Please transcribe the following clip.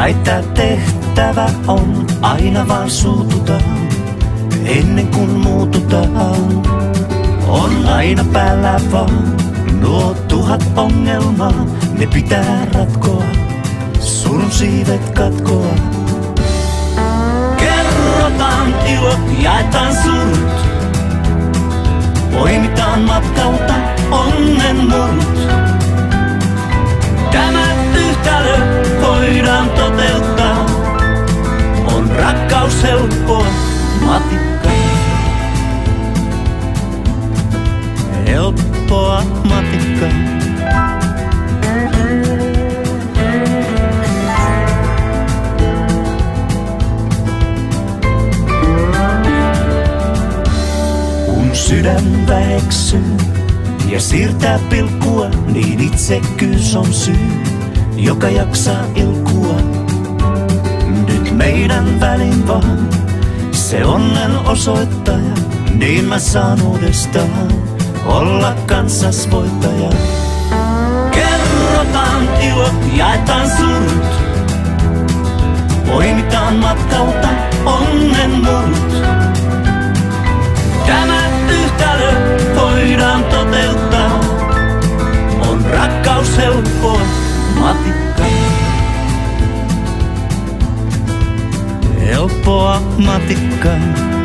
Väittää tehtävä on aina vaan suututaan, ennen kuin muututaan. On aina päällä vaan nuo 1000 ongelmaa, ne pitää ratkoa, surun siivet katkoa. Kerrotaan ilot, jaetaan surut, poimitaan matkalta onnen murut. Tämä yhtälö voidaan toteuttaa, on rakkaus helppoa matikkaa. Helppoa matikkaa. Kun sydän väheksyy ja siirtää pilkkua, niin itsekkyys on syy, joka jaksaa ilkua. Nyt meidän välin vaan se onnen osoittaja, niin mä saan uudestaan olla kanssas voittaja. Kerrotaan ilot, jaetaan surut, poimitaan matkalta onnen murut. Tämä yhtälö voidaan toteuttaa, on rakkaus helppoa matikkaa. Helppoa matikkaa.